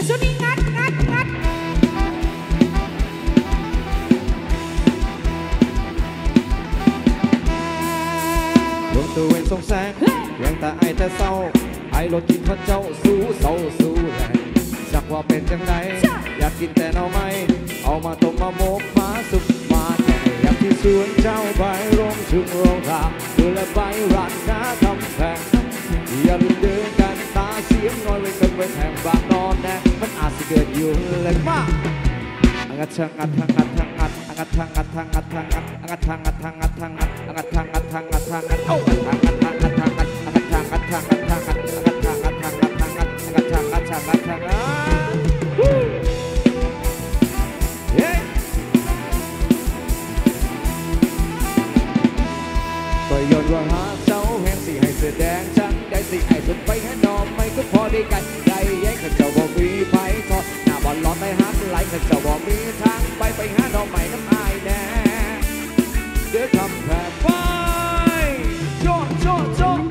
สุดนี้งัดดวงตัวเองสงแสงเพียงแต่ไอแต่เศร้าไอรถกินพระเจ้าสู้เศร้าสู้แรงสักว่าเป็นจังไดอยากกินแต่หน่อไม้เอามาต้มมาโมกมาสุกมาแก่อยากที่สวนเจ้าใบร่มชุมโรงราดูแลใบรันน้าทำแพงอย่าลืมเดินกันตาเสียงน้อยไว้กันไว้แทงบางนอนแน่มันอาจจะเกิดอยู่เลยมากงัดทางงัดทางงัดทางงัดงัดทางงัดทางงัดทางงัดงัดทางงัดทางงัดทางงัดงัดทางงัดทางงัดทางงัดโอ้งัดทางงัดทางงัดทางงัดงัดทางงัดทางงัดทางงัดงัดทางงัดทางงัดทางงัดงัดทางงัดทางงัดทางงัดเฮ้ก็ย้อนว่าหาเจ้าแห่งสิให้แสดงจังได้สิไอ้สุดไปให้นอมไม่ก็พอได้กันได้แย่งกันเจ้าบ่มีไผทอดหน้าบอลล้อไปหักไหลกันเจ้าบ่มีทางไปหาดอกไม้น้ำอายแน่เดี๋ยวคำแผ่ไปโจ๊ะโจ๊ะโจ๊ะ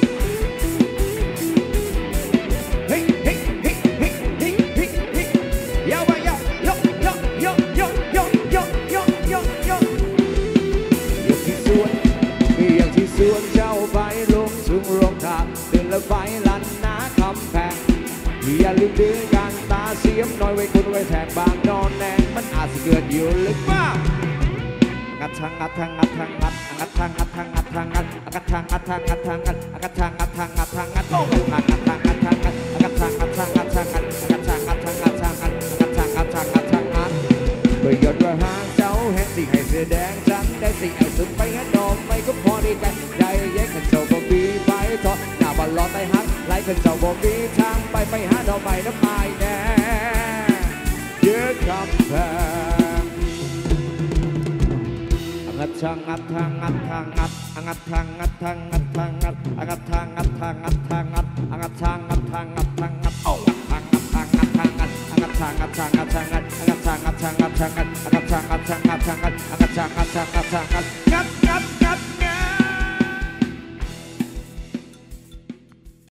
เฮ้ยเฮ้ยเฮ้ยเฮ้ยเฮ้ยเฮ้ยเฮ้ยยาวไปยาวยาวยาวยาวยาวยาวยาวยาวยาวยาวอย่างที่สวนอย่างที่สวนเจ้าใบลงสูงรองเท้าเดินละใบลันหน้าคำแพงอย่าลืมดื้อกันตาเสียมน้อยไว้คุณไว้แทงบางนอนแนงมันอาจจะเกิดอยู่ลึกมากงัดทางงัดทางงัดทางงัดงัดทางงัดทางงัดทางงัดงัดทางงัดทางงัดทางงัดงัดทางงัดทางงัดทางงัดโอ้งัดทางงัดทางงัดทางงัดงัดทางงัดทางงัดทางงัดงัดทางงัดทางงัดทางงัดงัดทางงัดทางงัดทางงัดเพื่อหยดว่าหางเจ้าแห่งสิให้เสื้อแดงจังได้สิไอ้สุดไปให้นอมไม่ก็พอดีกันได้แย่งกันเจ้าบ่มีไปทอดหน้าบอลล้อไปหักไหลกันเจ้าบ่มีทางไปหาดอกไม้น้ำอายแน่เยอะคำแพงงัดทางงัดทางงัดทางงัดงัดทางงัดทางงัดทางงัดงัดทางงัดทางงัดทางงัดงัดทางงัดทางงัดทางงัดโอ้งัดทางงัดทางงัดทางงัดงัดทางงัดทางงัดทางงัดงัดทางงัดทางงัดทางงัดงัดทางงัดทางงัดทางงัดงัดทางงัดทางงัดทางงัดงัด